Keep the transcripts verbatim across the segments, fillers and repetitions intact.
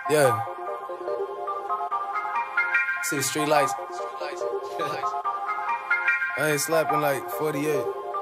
Yeah. See the street lights. I ain't slapping like forty-eight.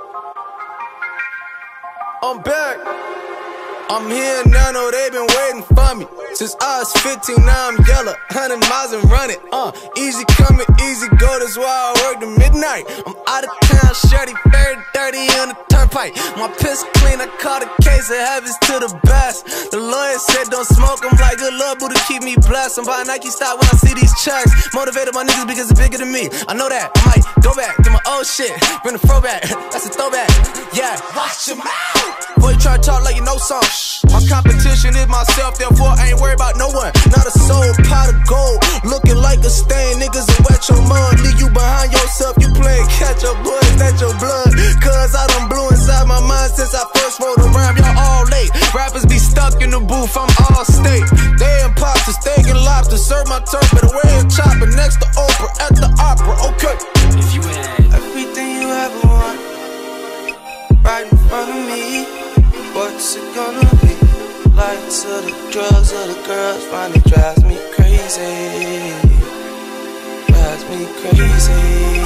I'm back. I'm here now, know they been waiting for me. Since I was fifteen, now I'm yellow. Hundred miles and running. Uh, easy coming, easy go. That's why I work to midnight. I'm out of town, shirty, very dirty on the turnpike. My piss clean, I caught a case of habits to the best. The lawyer said don't smoke, I'm like good love, Buddha keep me blessed. I'm buying Nike stock when I see these checks. Motivated my niggas because it's bigger than me. I know that, I might go back to my old shit. Bring the throwback, that's a throwback. Yeah, watch your mouth. Boy, you try to talk like you know something. My competition is myself, therefore I ain't worried about no one. Not a soul, pot of gold, looking like a stain. Niggas will wet your mud, leave you behind yourself. You playing catch up, boy, that's your blood. Cause I done blew inside my mind since I first wrote a rhyme. Y'all all late, rappers be stuck in the booth, I'm all state. They imposters, steak and lobster, serve my turf, but away and chopper next to Oprah at the opera, okay. If you had everything you ever want right in front of me, what's it gonna be? Lights or the drugs or the girls finally drives me crazy. Drives me crazy.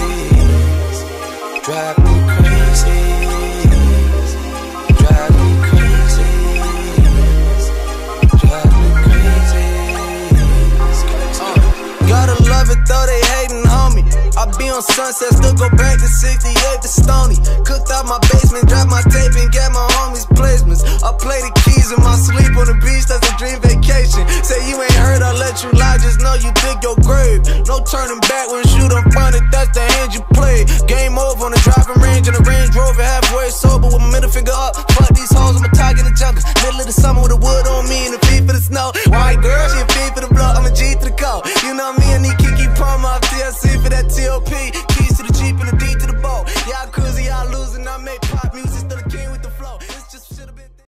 Drive me crazy. Drive me crazy. Drive me crazy. uh, Gotta love it though they hating on me. I be on Sunset, still go back to sixty-eight to Stony. Cooked out my basement, dropped my tape and got my homies placements. I play the keys in my sleep on the beach, that's a dream vacation. Say you ain't heard, I let you lie, just know you dig your grave. No turning back when you done find it, that's the hand you play. Game over on the driving range in the Range Rover, halfway sober with my middle finger up. Fuck these hoes, I'm a target in the jungle. Middle of the summer with the wood on me and the feet for the snow. White girl, she a feet for the blood, I'm a G to the go. You know me, I need Kiki Palmer off T L C for that T O P.